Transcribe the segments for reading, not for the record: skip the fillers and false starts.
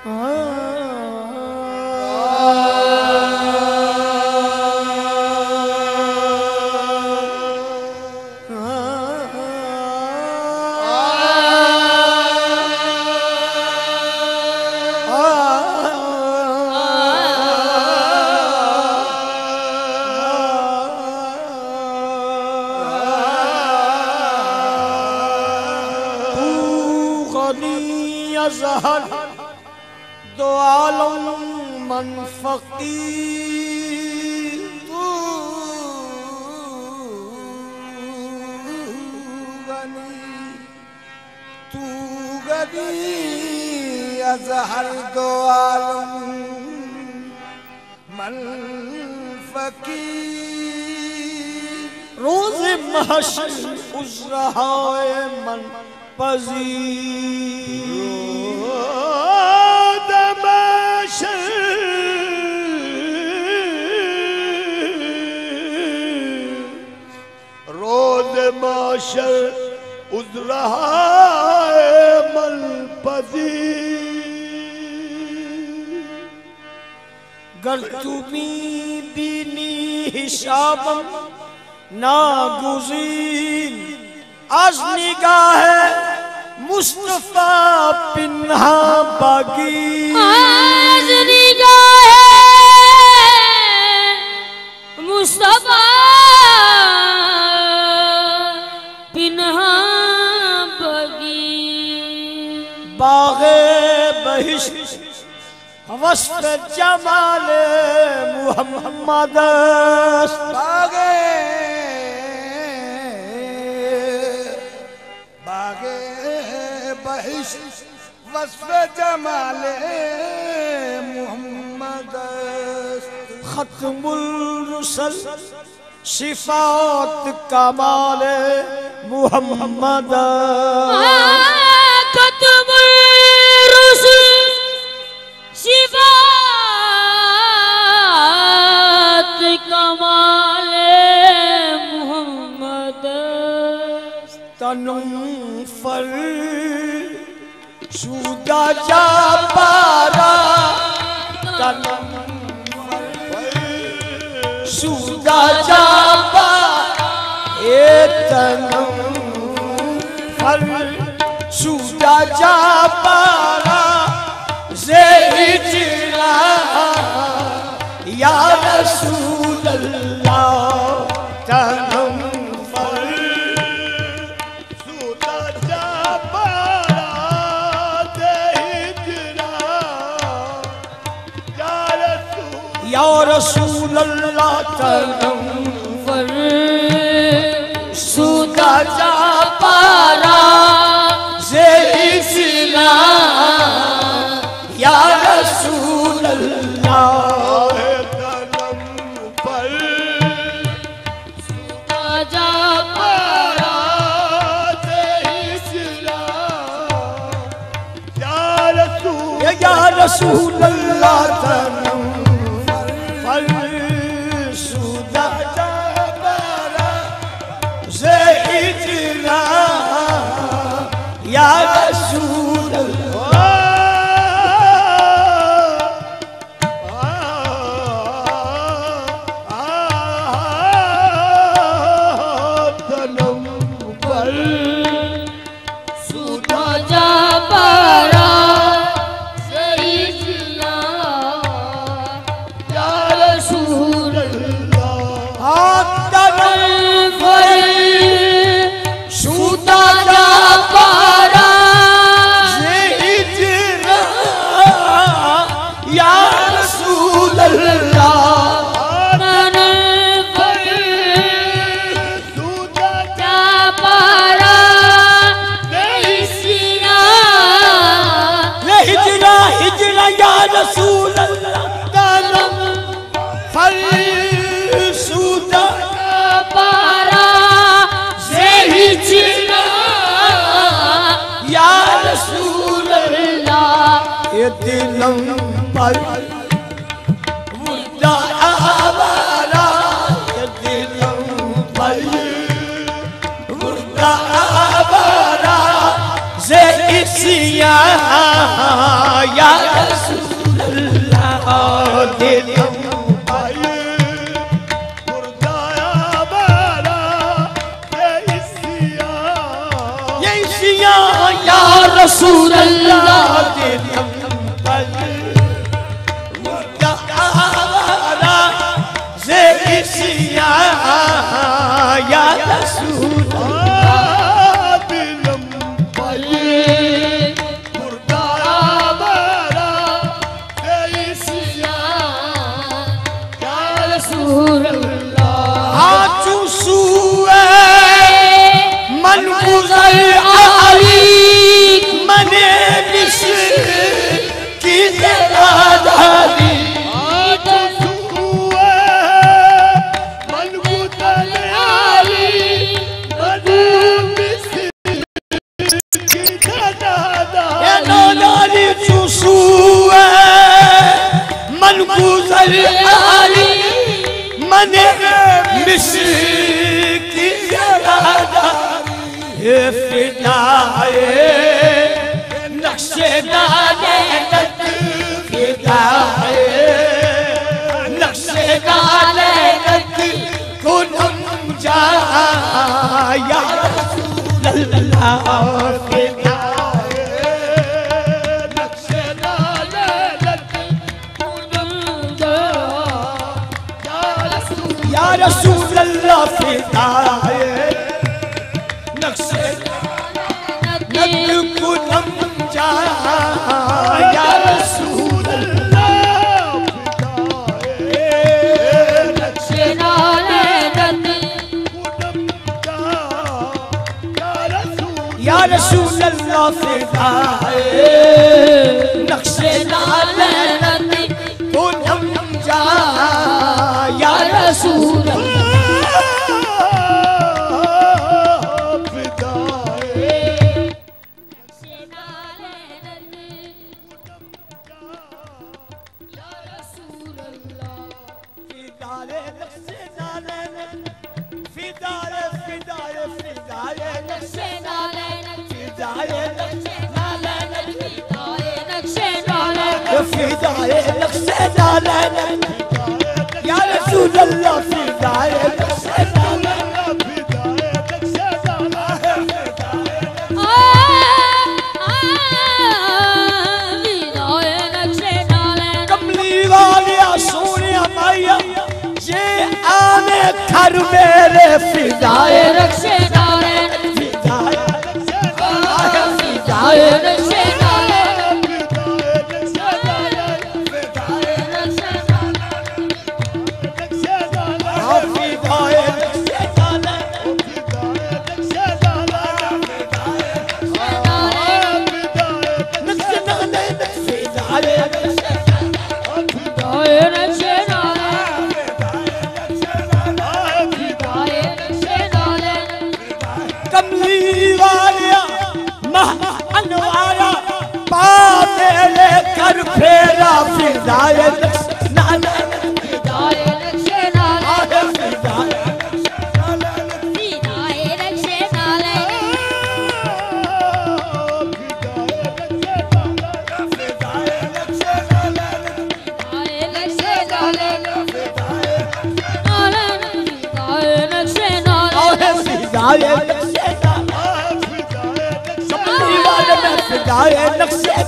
दो आलम मन फकीर तू गनी अज़हर दो आलम मन फकीर रोज़ महशर उस रहा मन पजीर रोज़ माशर उस रहा मन पजीर गर तुम्हें दीनी हिसाबम नागुज़ीर आज निगाह मुस्तफा पिन्हा बागी आज निगाह मुस्तफा पिन्हा बागी बाग़े बहिश्त वस्फ़ जमाल मुहम्मद बाग़े वस्फ़ जमाल मुहम्मद खत्मुल रुसल सिफ़ात कमाल मुहम्मद खत्मुल रुसल सिफ़ात कमाल मुहम्मद तनुम फर सुदा जा पारा तनुम सुदा जा पारा ए तनुम फर सुदा जा पारा ज़ेहिरा या रसूल अल्लाह तनुम या रसूल अल्लाह तनुम फर सुदा जा पारा ज़ेहिरा या रसूल अल्लाह तनुम फर सुदा जा पारा ज़ेहिरा या रसूल अल्लाह तनुम सुदा जा पारा ज़ेहिरा या रसूल तनुम पर सुदा जा पारा दिलम पर मुद्दा आवारा दिलम पर मुद्दा आवारा ज़े इस इसिया या रसूल अल्लाह दिलम पाए मुर्दाया बारा ये इसिया या रसूल अल्लाह दिलम पाए मुर्दाया बारा ये इसिया या रसूल मने मिस्र की फिदाए नक्शे दाने फिदाए नक्शे दाने कुनम जा या रसूल अल्लाह फिदाए नक्शे दाने कुनम जा या रसूल अल्लाह फिदाए नक्शे कुनम जा या रसूल अल्लाह फिदाए नक्शे कुनम जा या रसूल अल्लाह फिदाए नक्शे कुनम जा या रसूल फिदाए नक्शे डाले या रसूल अल्लाह फिदाए नक्शे डाले फिदाए नक्शे डाले कमली वालिया सोनिया माया ये आने घर मेरे फिदाए नक्शे डाले फिदाए फिदाए नक्शे कर फेरा फिदाए नाना फिदाए नक्शे नाले फिदाए नक्शे नाले फिदाए नक्शे नाले नक्शे नाले फिदाए नक्शे नाले फिदाए नक्शे नाले फिदाए नक्शे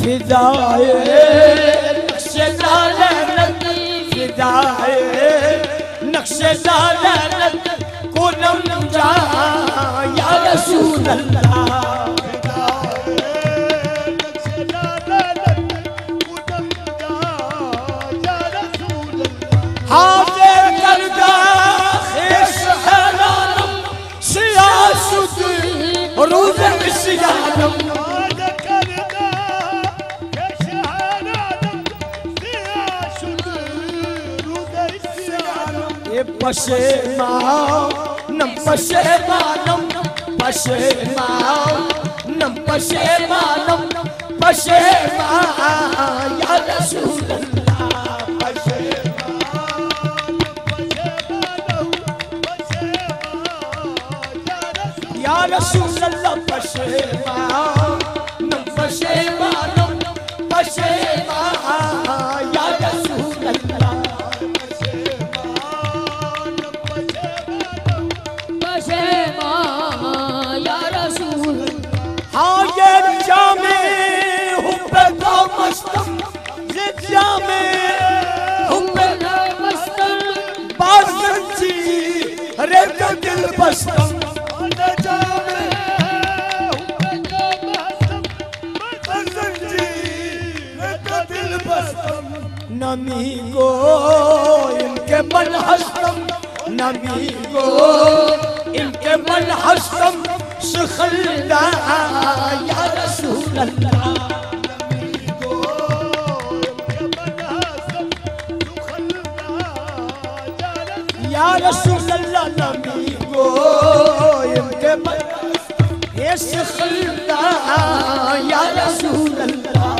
फिदाए नक्शे दालत फिदाए नक्शे दालत को नम जा या रसूल अल्लाह हाज़िर करदा ख़ेश हराम सियासत रूज़ इस्यानम पशेमानम पशेमानम पशेमानम पशेमानम पशेमा या रसूल अल्लाह या रसूल अल्लाह पशेमानम पशेमानम पशेमा या रसूल अल्लाह दिल बस्तम नमी को इनके बल हस्तम नमी को इनके बल हस्तम सुखल्दा या रसूल अल्लाह या रसूल अल्लाह नबी को इनके ये सुखल्दा या रसूल अल्लाह